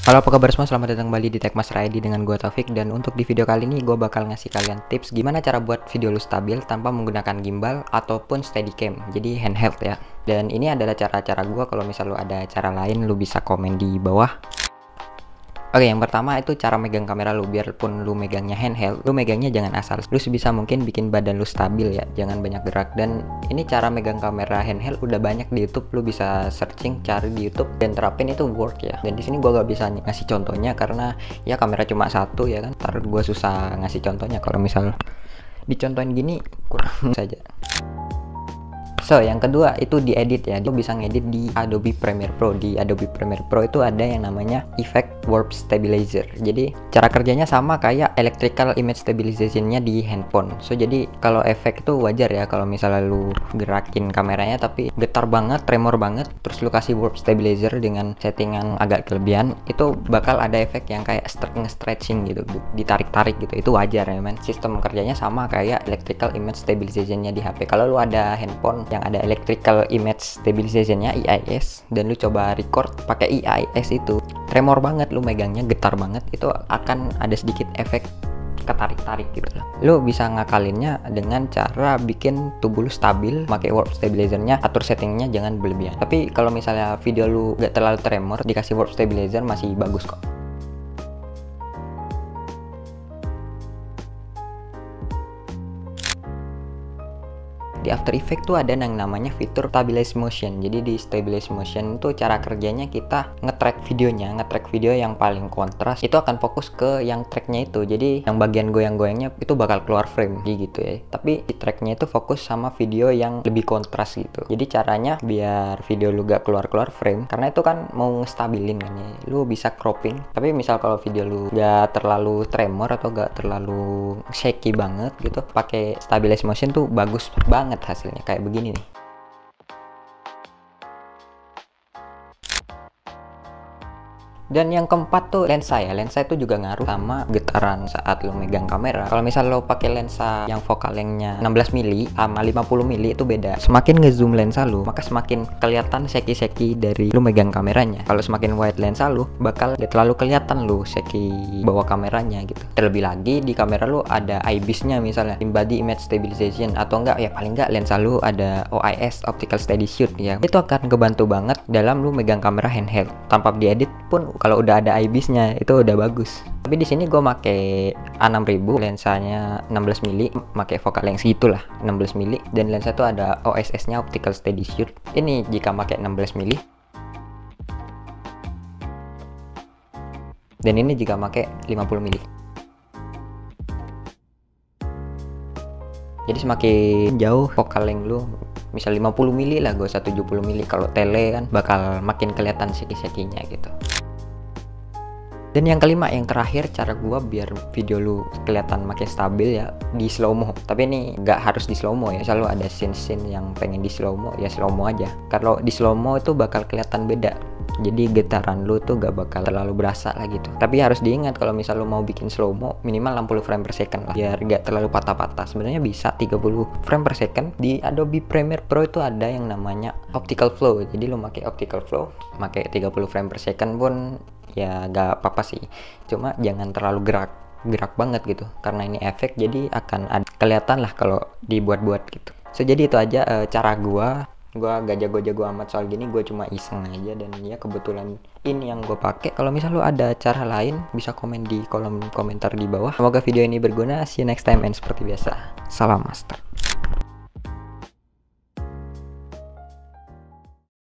Halo, apa kabar semua? Selamat datang kembali di Techmaster ID dengan gue Taufik. Dan untuk di video kali ini gue bakal ngasih kalian tips gimana cara buat video lu stabil tanpa menggunakan gimbal ataupun steadicam, jadi handheld ya. Dan ini adalah cara-cara gue. Kalau misal lu ada cara lain, lu bisa komen di bawah. Oke, yang pertama itu cara megang kamera lu. Biarpun lu megangnya handheld, lu megangnya jangan asal. Lu sebisa mungkin bikin badan lu stabil ya, jangan banyak gerak. Dan ini cara megang kamera handheld udah banyak di YouTube. Lu bisa searching, cari di YouTube dan terapin, itu work ya. Dan di sini gua gak bisa ngasih contohnya karena ya kamera cuma satu ya kan. Ntar gua susah ngasih contohnya kalau misal dicontohin gini kurang saja. So, yang kedua itu diedit ya. Lo bisa ngedit di Adobe Premiere Pro. Di Adobe Premiere Pro itu ada yang namanya Effect Warp Stabilizer. Jadi cara kerjanya sama kayak Electrical Image Stabilization-nya di handphone. So, jadi kalau efek itu wajar ya kalau misalnya lu gerakin kameranya tapi getar banget, tremor banget, terus lu kasih Warp Stabilizer dengan settingan agak kelebihan, itu bakal ada efek yang kayak stretching gitu, ditarik-tarik gitu. Itu wajar ya men. Sistem kerjanya sama kayak Electrical Image Stabilization-nya di HP. Kalau lu ada handphone yang ada Electrical Image Stabilization-nya EIS dan lu coba record pakai EIS, itu tremor banget, lu megangnya getar banget, itu akan ada sedikit efek ketarik-tarik gitu lah. Lu bisa ngakalinnya dengan cara bikin tubuh lu stabil, pakai warp stabilizer-nya, atur settingnya jangan berlebihan. Tapi kalau misalnya video lu gak terlalu tremor, dikasih warp stabilizer masih bagus kok. Di After Effects tuh ada yang namanya fitur Stabilize Motion. Jadi di Stabilize Motion itu cara kerjanya kita nge-track videonya, nge-track video yang paling kontras itu akan fokus ke yang tracknya itu. Jadi yang bagian goyang-goyangnya itu bakal keluar frame gitu ya. Tapi di tracknya itu fokus sama video yang lebih kontras gitu. Jadi caranya biar video lu gak keluar-keluar frame, karena itu kan mau ngestabilin kan ya. Lu bisa cropping. Tapi misal kalau video lu gak terlalu tremor atau gak terlalu shaky banget gitu, pakai Stabilize Motion tuh bagus banget hasilnya kayak begini nih. Dan yang keempat tuh lensa ya. Lensa itu juga ngaruh sama getaran saat lo megang kamera. Kalau misal lo pakai lensa yang focal lengthnya 16 mili sama 50 mili itu beda. Semakin ngezoom lensa lo, maka semakin kelihatan shaky-shaky dari lo megang kameranya. Kalau semakin wide lensa lo, bakal gak terlalu kelihatan lo shaky bawa kameranya gitu. Terlebih lagi di kamera lo ada IBIS-nya misalnya, In Body Image Stabilization, atau enggak ya paling enggak lensa lo ada OIS, Optical Steady Shoot ya. Itu akan kebantu banget dalam lo megang kamera handheld. Tanpa diedit pun kalau udah ada IBIS-nya itu udah bagus. Tapi di sini gue make A6000, lensanya 16 mili, make focal length segitulah 16 mili, dan lensa itu ada OSS-nya, Optical Steady Shoot. Ini jika make 16 mili. Dan ini jika make 50 mili. Jadi semakin jauh focal length lu, misal 50 mili lah, gue 170 mili. Kalau tele kan bakal makin kelihatan shaky-shaky-nya gitu. Dan yang kelima, yang terakhir, cara gua biar video lu kelihatan makin stabil ya, di slow mo. Tapi ini nggak harus di slow mo ya. Selalu ada scene-scene yang pengen di slow mo ya, slow mo aja. Kalau di slow mo itu bakal kelihatan beda. Jadi getaran lu tuh gak bakal terlalu berasa lah gitu. Tapi harus diingat kalau misal lu mau bikin slow mo minimal 60 frame per second lah, biar gak terlalu patah-patah. Sebenarnya bisa 30 frame per second. Di Adobe Premiere Pro itu ada yang namanya Optical Flow. Jadi lu pakai Optical Flow, pakai 30 frame per second pun ya gak apa-apa sih, cuma jangan terlalu gerak banget gitu, karena ini efek jadi akan ada kelihatan lah kalau dibuat-buat gitu. So, jadi itu aja cara gua gak jago-jago amat soal gini, gue cuma iseng aja dan ya kebetulan ini yang gue pakai. Kalau misal lu ada cara lain bisa komen di kolom komentar di bawah. Semoga video ini berguna. See you next time and seperti biasa, salam master.